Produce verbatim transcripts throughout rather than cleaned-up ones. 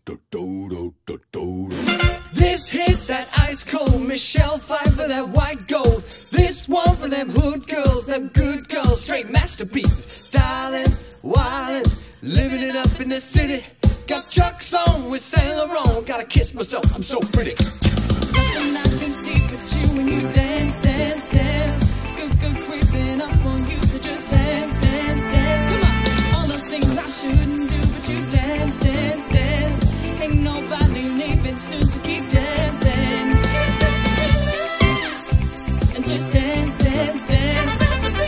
This hit, that ice cold, Michelle Pfeiffer, that white gold. This one for them hood girls, them good girls, straight masterpieces. Styling, wildin', living it up in the city. Got Chuck's on with Saint Laurent. Gotta kiss myself, I'm so pretty. Nothing I can see but you when you dance, dance, dance. Good, good creeping up on you, so just dance, dance, dance. Come on, all those things I shouldn't do, but you dance, dance, dance. Ain't nobody leaving soon, so keep dancing. And just dance, dance, dance.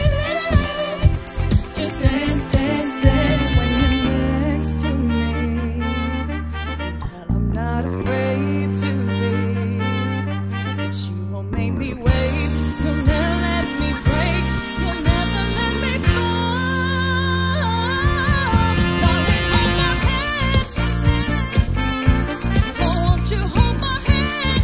Just dance, dance, dance. When you're next to me, well, I'm not afraid to be. But you won't make me wait. You'll never let me break. You'll never let me fall. Darling, hold my hand. Oh, won't you hold my hand?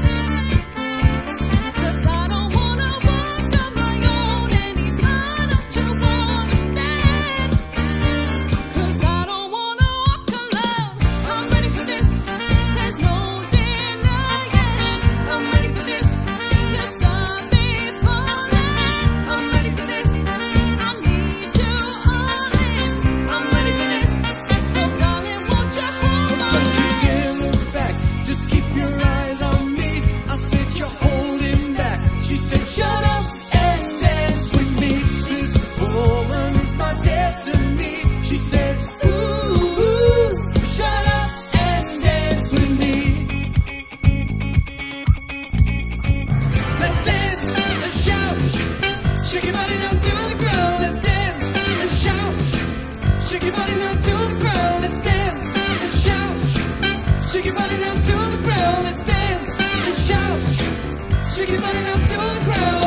'Cause I don't wanna walk on my own anymore. Don't you understand? 'Cause I don't wanna walk alone. I'm ready for this. There's no denying. I'm ready for this. Just got me falling. I'm ready for this. I need you all in. I'm ready for this. So darling, won't you hold my Don't you hand? dare look back, just keep your eyes on me. I said you're holding back. She said shut up and dance with me. This woman is my destiny. She said ooh, shut up and dance with me. Let's dance and shout. Shake your body down to the ground. Let's dance and shout. Shake your body down to the ground. Let's dance and shout. Shake your body down to the ground. Let's dance and shout. Shake your body down to the ground.